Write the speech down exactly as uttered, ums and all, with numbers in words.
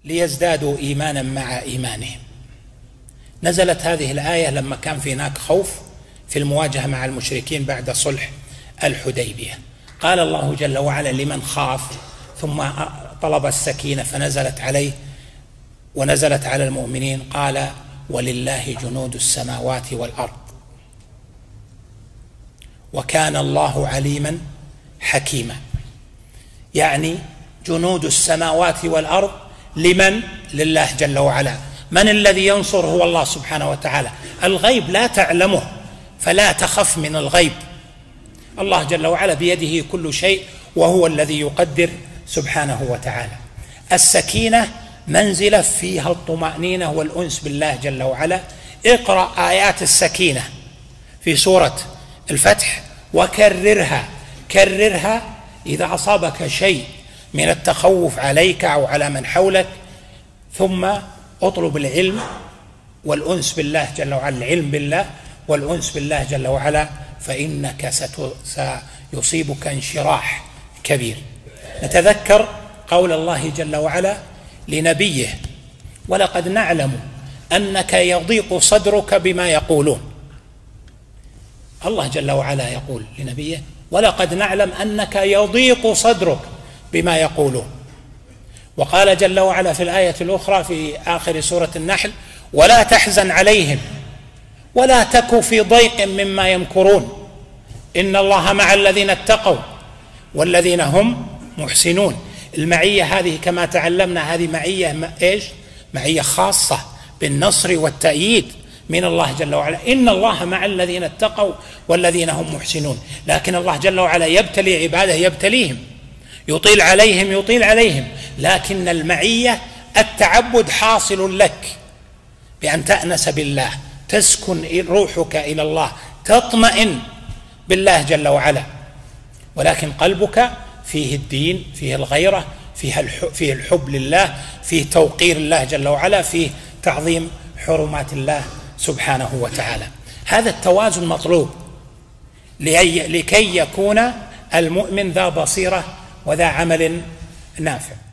ليزدادوا إيمانا مع إيمانهم. نزلت هذه الآية لما كان في هناك خوف في المواجهة مع المشركين بعد صلح الحديبية. قال الله جل وعلا لمن خاف ثم طلب السكينة فنزلت عليه ونزلت على المؤمنين، قال ولله جنود السماوات والأرض وكان الله عليما حكيما. يعني جنود السماوات والأرض لمن؟ لله جل وعلا. من الذي ينصر؟ هو الله سبحانه وتعالى. الغيب لا تعلمه فلا تخف من الغيب، الله جل وعلا بيده كل شيء وهو الذي يقدر سبحانه وتعالى. السكينة منزلة فيها الطمأنينة والأنس بالله جل وعلا. اقرأ آيات السكينة في سورة الفتح وكررها، كررها إذا أصابك شيء من التخوف عليك أو على من حولك، ثم اطلب العلم والأنس بالله جل وعلا، العلم بالله والأنس بالله جل وعلا، فإنك سيصيبك انشراح كبير. نتذكر قول الله جل وعلا لنبيه: ولقد نعلم أنك يضيق صدرك بما يقولون. الله جل وعلا يقول لنبيه: ولقد نعلم أنك يضيق صدرك بما يقولون. وقال جل وعلا في الآية الأخرى في آخر سورة النحل: ولا تحزن عليهم ولا تك في ضيق مما يمكرون إن الله مع الذين اتقوا والذين هم محسنون. المعية هذه كما تعلمنا هذه معية إيش؟ معية خاصة بالنصر والتأييد من الله جل وعلا. إن الله مع الذين اتقوا والذين هم محسنون. لكن الله جل وعلا يبتلي عباده، يبتليهم، يطيل عليهم يطيل عليهم لكن المعية التعبد حاصل لك بأن تأنس بالله، تسكن روحك إلى الله، تطمئن بالله جل وعلا، ولكن قلبك فيه الدين، فيه الغيرة، فيه الحب لله، فيه توقير الله جل وعلا، فيه تعظيم حرمات الله سبحانه وتعالى. هذا التوازن مطلوب لكي يكون المؤمن ذا بصيرة وذا عمل نافع.